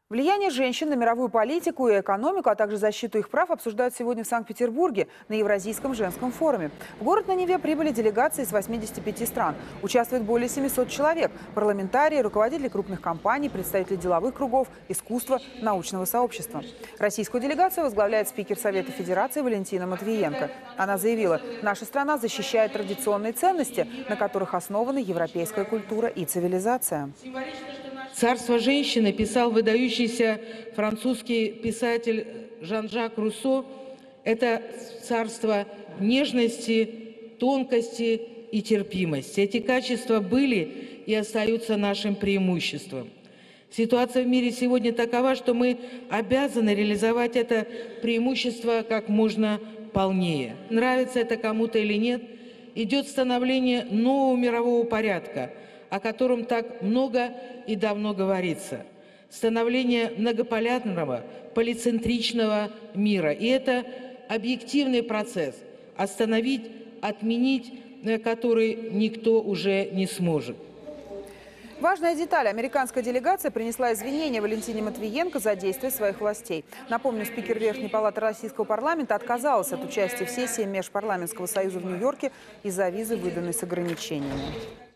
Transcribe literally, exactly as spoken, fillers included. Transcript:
Влияние женщин на мировую политику и экономику, а также защиту их прав обсуждают сегодня в Санкт-Петербурге на Евразийском женском форуме. В город на Неве прибыли делегации из восьмидесяти пяти стран. Участвует более семисот человек. Парламентарии, руководители крупных компаний, представители деловых кругов, искусства, научного сообщества. Российскую делегацию возглавляет спикер Совета Федерации Валентина Матвиенко. Она заявила, наша страна защищает традиционные ценности, на которых основана европейская культура и цивилизация. «Царство женщины» писал выдающийся французский писатель Жан-Жак Руссо. Это царство нежности, тонкости и терпимости. Эти качества были и остаются нашим преимуществом. Ситуация в мире сегодня такова, что мы обязаны реализовать это преимущество как можно полнее. Нравится это кому-то или нет, идет становление нового мирового порядка, о котором так много и давно говорится. Становление многополярного, полицентричного мира. И это объективный процесс, остановить, отменить который никто уже не сможет. Важная деталь. Американская делегация принесла извинения Валентине Матвиенко за действия своих властей. Напомню, спикер Верхней палаты Российского парламента отказалась от участия в сессии Межпарламентского союза в Нью-Йорке из-за визы, выданной с ограничениями.